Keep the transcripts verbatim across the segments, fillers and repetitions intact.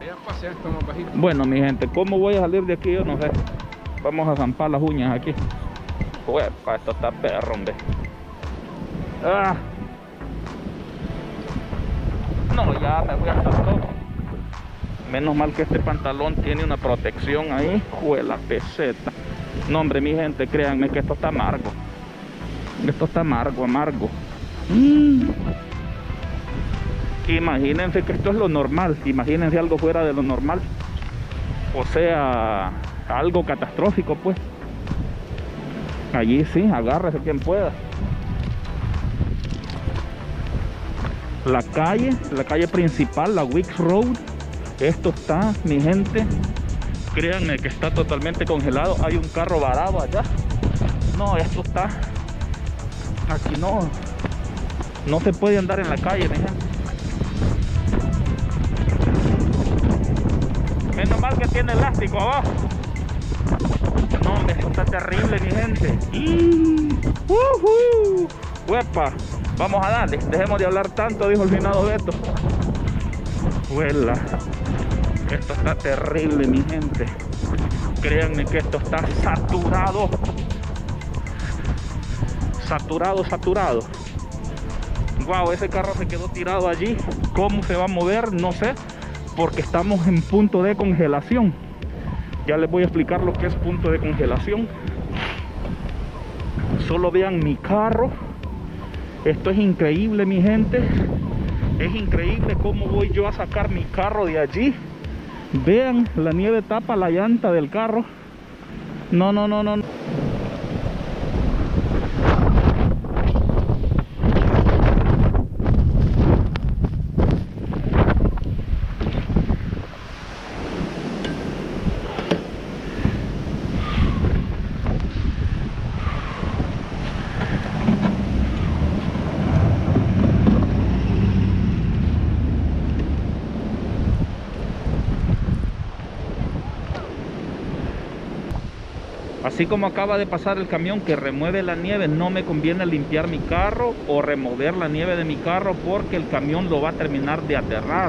Ya pasé, estamos bajitos. Bueno, mi gente, ¿cómo voy a salir de aquí? Yo no sé. Vamos a zampar las uñas aquí. Uepa, esto está perro, hombre. Ah. No, ya me voy hasta todo. Menos mal que este pantalón tiene una protección ahí. Juela peseta. No, hombre, mi gente, créanme que esto está amargo. Esto está amargo, amargo. Mm. Imagínense que esto es lo normal. Imagínense algo fuera de lo normal. O sea, algo catastrófico, pues. Allí sí, agárrese quien pueda. La calle, la calle principal, la Wicks Road. Esto está, mi gente, créanme que está totalmente congelado. Hay un carro varado allá. No, esto está... Aquí no... No se puede andar en la calle, mi gente. Menos mal que tiene elástico abajo. No, hombre, esto está terrible, mi gente. Uh -huh. Uepa, vamos a darle. Dejemos de hablar tanto, dijo el finado Beto. Huela. Esto está terrible, mi gente. Créanme que esto está saturado. Saturado, saturado. Wow, ese carro se quedó tirado allí. ¿Cómo se va a mover? No sé. Porque estamos en punto de congelación. Ya les voy a explicar lo que es punto de congelación. Solo vean mi carro. Esto es increíble, mi gente. Es increíble cómo voy yo a sacar mi carro de allí. Vean, la nieve tapa la llanta del carro. No, no, no, no. Así como acaba de pasar el camión que remueve la nieve, no me conviene limpiar mi carro o remover la nieve de mi carro porque el camión lo va a terminar de aterrar.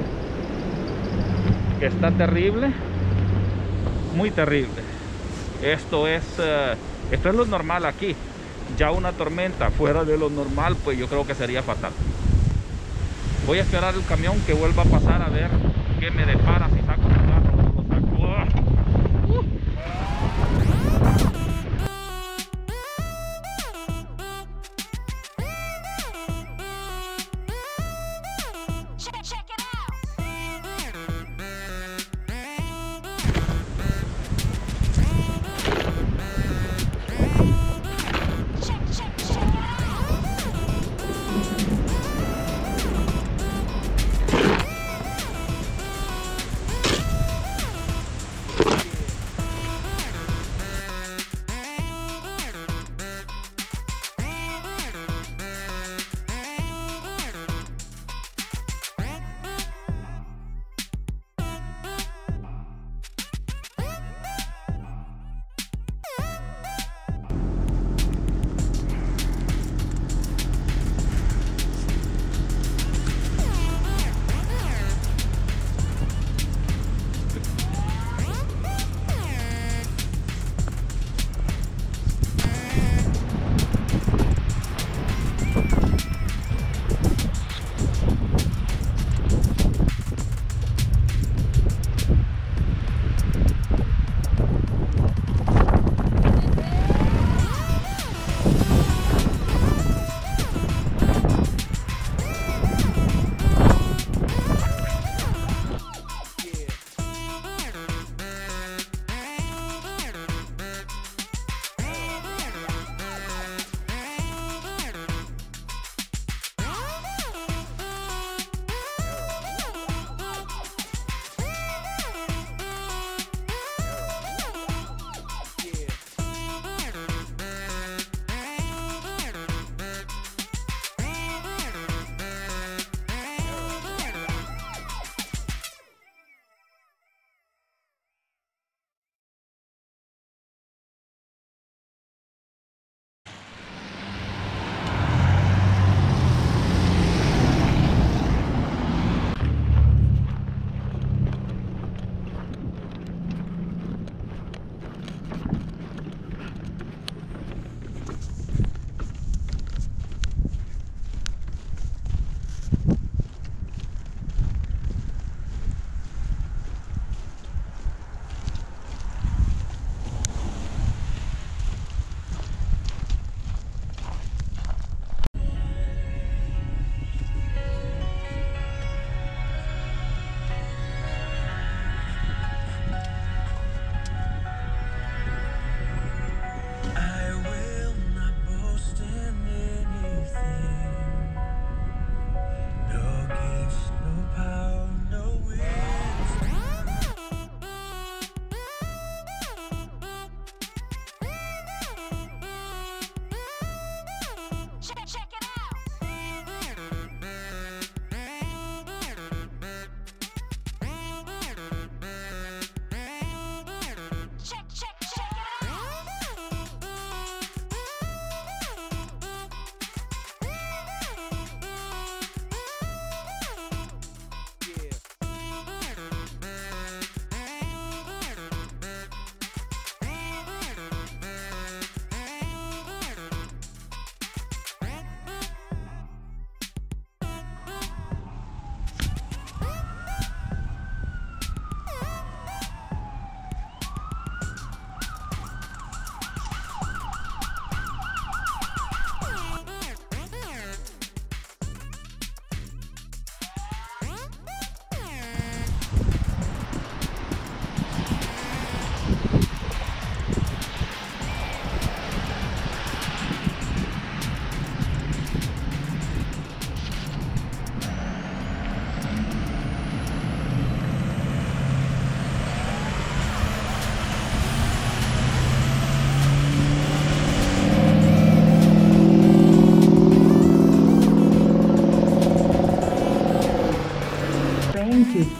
Está terrible, muy terrible. Esto es, uh, esto es lo normal aquí. Ya una tormenta fuera de lo normal, pues yo creo que sería fatal. Voy a esperar el camión que vuelva a pasar a ver qué me depara, si saco el carro o no lo saco. Uh.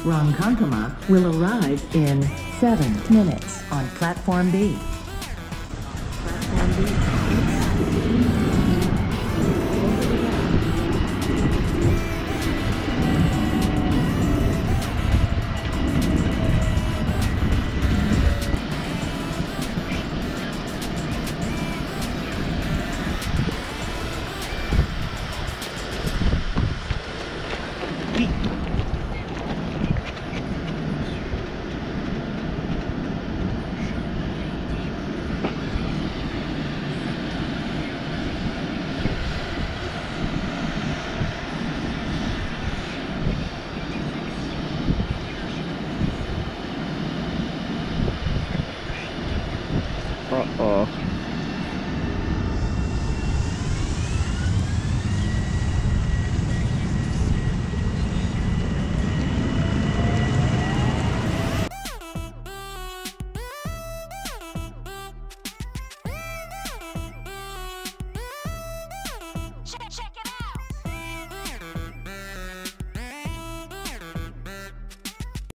Ronkonkoma will arrive in seven minutes on Platform B. Platform B. Uh-oh. Check, check.